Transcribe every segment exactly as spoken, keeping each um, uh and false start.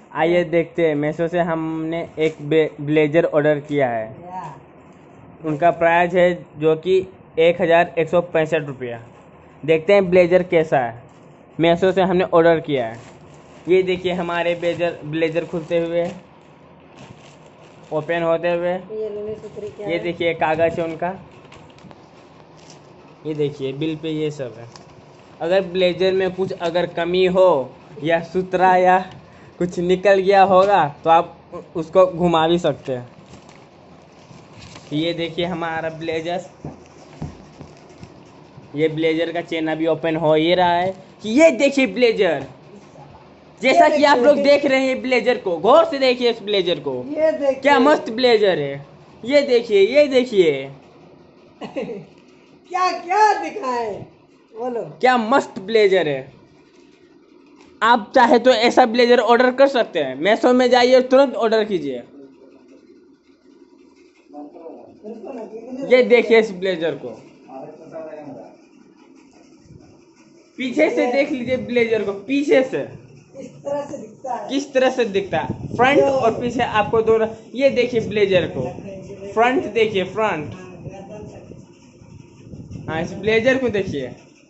आइए देखते हैं। मीशो से हमने एक ब्लेजर ऑर्डर किया है। उनका प्राइस है जो कि एक हज़ार एक सौ पैंसठ रुपया। देखते हैं ब्लेजर कैसा है। मीशो से हमने ऑर्डर किया है। ये देखिए हमारे ब्लेजर ब्लेजर खुलते हुए, ओपन होते हुए। ये देखिए कागज है उनका। ये देखिए बिल पे ये सब है। अगर ब्लेजर में कुछ अगर कमी हो या सुतरा या कुछ निकल गया होगा तो आप उसको घुमा भी सकते हैं। ये देखिए हमारा ब्लेजर। ये ब्लेजर का चेन अभी ओपन हो ही रहा है कि ये देखिए ब्लेजर। जैसा कि आप लोग देख रहे हैं ब्लेजर को, गौर से देखिए इस ब्लेजर को। ये देखिए क्या मस्त ब्लेजर है। ये देखिए, ये देखिए क्या क्या दिखाएं, बोलो। क्या मस्त ब्लेजर है। आप चाहे तो ऐसा ब्लेजर ऑर्डर कर सकते हैं। मीशो में जाइए, तुरंत ऑर्डर कीजिए। ये देखिए इस ब्लेजर को, पीछे से देख लीजिए ब्लेजर को। पीछे से इस तरह से दिखता है। किस तरह से दिखता है, फ्रंट और पीछे आपको दोनों। ये देखिए ब्लेजर को, फ्रंट देखिए, फ्रंट। हाँ, इस ब्लेजर को देखिए,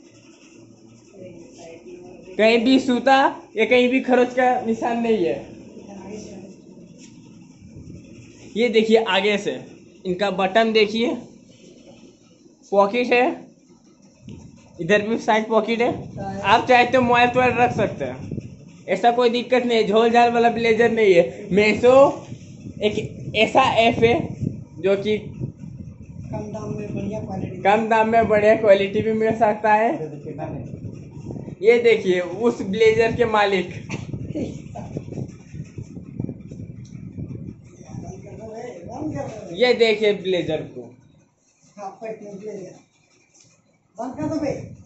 कहीं भी सूता या कहीं भी खरोच का निशान नहीं है। ये देखिए आगे से इनका बटन देखिए, पॉकेट है, इधर भी साइड पॉकेट है। आप चाहे तो मोबाइल तोबाइल रख सकते हैं, ऐसा कोई दिक्कत नहीं है। झोल झाल वाला ब्लेजर नहीं है। मीशो एक ऐसा ऐप है जो कि कम दाम में बढ़िया क्वालिटी कम दाम में बढ़िया क्वालिटी भी मिल सकता है। ये देखिए उस ब्लेजर के मालिक। ये देखिए ब्लेजर को। बंद कर दो भाई।